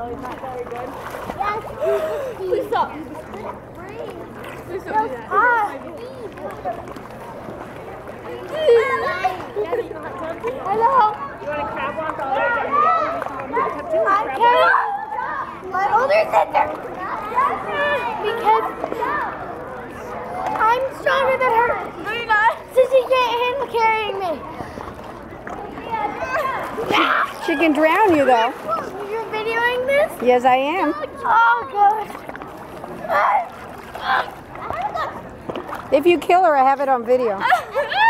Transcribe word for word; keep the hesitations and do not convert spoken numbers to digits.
belly's not very good. Yes. Please stop. Please don't do that. Ah. Hello. You want to crab walk all the way down here? I can't. My older sister. Because I'm stronger than her. No, you're not. So she can't handle carrying me. She can drown you though. You're videoing this? Yes, I am. Oh, God. If you kill her, I have it on video.